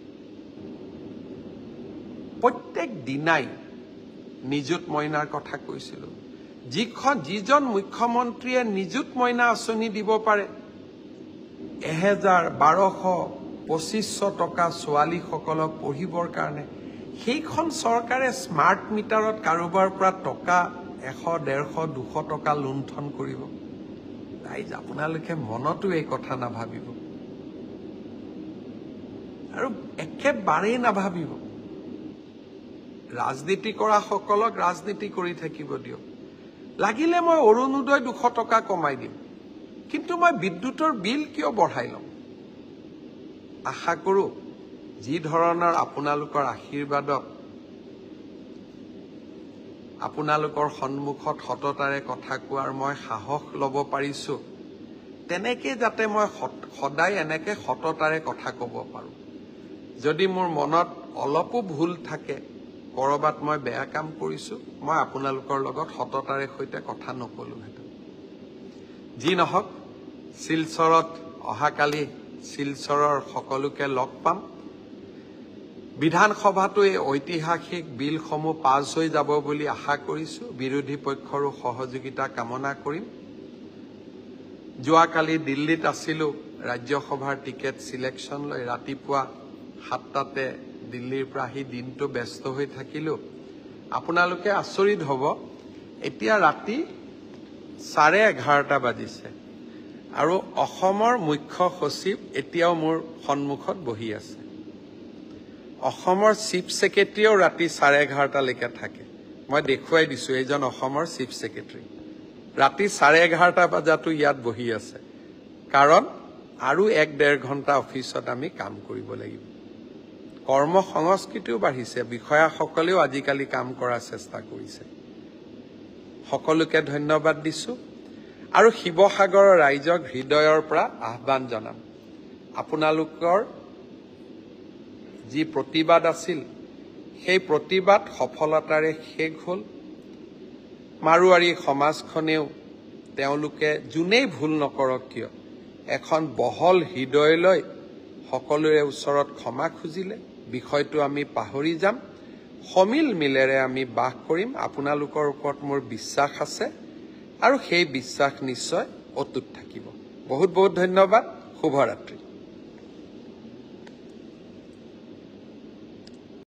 প্ৰত্যেক দিনাই নিযুত মইনাৰ কথা কৈছিল যিজন মুখ্যমন্ত্ৰীয়ে নিযুত মইনা আঁচনি দিব পাৰে 1200-2500 টকা ছোৱালীসকলক পঢ়িবৰ কাৰণে সেইখন চৰকাৰে স্মাৰ্ট মিটাৰত কাৰোবাৰ পৰা টকা 100-150-200 টকা লুণ্ঠন কৰিব ৰাইজ আপোনালোকে মনতো এই কথা নাভাবিব আৰু একেবাৰেই নাভাবিব ৰাজনীতি কৰা সকলক ৰাজনীতি কৰি থাকিব দিয়ক লাগিলে মই অৰুণোদয় 200 টকা কমাই দিম কিন্তু মই বিদ্যুতৰ বিল কিয় বঢ়াই লম আশা কৰো যি ধৰণৰ আপোনালোকৰ আশীৰ্বাদত আপোনালোকৰ সন্মুখত সততাৰে কথা কোৱাৰ মই সাহস ল'ব পাৰিছো তেনেকে যাতে মই সদায় এনেকে সততাৰে কথা ক'ব পাৰো যদি মোৰ মনত অলপো ভুল থাকে কৰবাত মই বেয়া কাম কৰিছো মই আপোনালোকৰ লগত সততাৰে সৈতে কথা নকলো হেতু যি নহক শিলচৰত অহাকালি শিলচৰৰ সকলোকে লগ পাম বিধানসভাটো এই ঐতিহাসিক বিলসমূহ পাছ হৈ যাব বুলি আশা কৰিছো বিৰোধী পক্ষৰো সহযোগিতা কামনা কৰিম যোৱাকালি দিল্লীত আছিলো ৰাজ্যসভাৰ টিকেট সিলেকশন লৈ ৰাতিপুৱা 7টাতে দিল্লীৰ পৰা আহি দিনটো ব্যস্ত হৈ থাকিলো আপোনালোকে আচৰিত হ'ব এতিয়া ৰাতি 11:30 বাজিছে আৰু অসমৰ মুখ্য সচিব এতিয়াও মোৰ সন্মুখত বহি আছে অসমৰ চিফ সেক্ৰেটাৰীও ৰাতি 11:30 লৈকে থাকে মই দেখুৱাই দিছো এইজন অসমৰ চিফ সেক্ৰেটাৰী ৰাতি 11:30 বজাতো ইয়াত বহি আছে কাৰণ আৰু 1-1.5 ঘণ্টা অফিসত আমি কাম কৰিব লাগিব কৰ্ম সংস্কৃতিও বাঢ়িছে বিষয়াসকলেও আজিকালি কাম কৰাৰ চেষ্টা কৰিছে সকলোকে ধন্যবাদ দিছো আৰু শিৱসাগৰৰ ৰাইজক হৃদয়ৰ পৰা আহ্বান জনাম আপোনালোকৰ যি প্ৰতিবাদ আছিল সেই প্ৰতিবাদ সফলতাৰে শেষ হ'ল মাৰুৱাৰী সমাজখনেও তেওঁলোকে জুনেই ভুল নকৰক কিয় এখন বহল হৃদয় লৈ সকলোৰে ওচৰত ক্ষমা খুজিলে বিষয়টো আমি পাহৰি যাম সমিল মিলেৰে আমি বাস কৰিম আপোনালোকৰ ওপৰত মোৰ বিশ্বাস আছে আৰু সেই বিশ্বাস নিশ্চয় অটুট থাকিব বহুত বহুত ধন্যবাদ শুভৰাত্ৰি